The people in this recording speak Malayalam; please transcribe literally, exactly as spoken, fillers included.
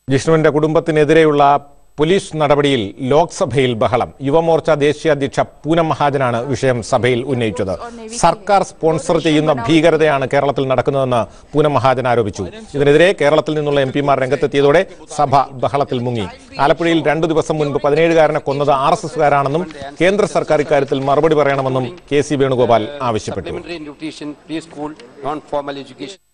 ജിഷ്ണുവിന്റെ കുടുംബത്തിനെതിരെയുള്ള പോലീസ് നടപടിയിൽ ലോക്സഭയിൽ ബഹളം. യുവമോർച്ച ദേശീയ അധ്യക്ഷ പൂനം മഹാജനാണ് വിഷയം സഭയിൽ ഉന്നയിച്ചത്. സർക്കാർ സ്പോൺസർ ചെയ്യുന്ന ഭീകരതയാണ് കേരളത്തിൽ നടക്കുന്നതെന്ന് പൂനം മഹാജൻ ആരോപിച്ചു. ഇതിനെതിരെ കേരളത്തിൽ നിന്നുള്ള എം പിമാർ രംഗത്തെത്തിയതോടെ സഭ ബഹളത്തിൽ മുങ്ങി. ആലപ്പുഴയിൽ രണ്ടു ദിവസം മുൻപ് പതിനേഴുകാരനെ കൊന്നത് ആർ എസ് എസുകാരാണെന്നും കേന്ദ്ര സർക്കാർ ഇക്കാര്യത്തിൽ മറുപടി പറയണമെന്നും കെ സി വേണുഗോപാൽ ആവശ്യപ്പെട്ടു.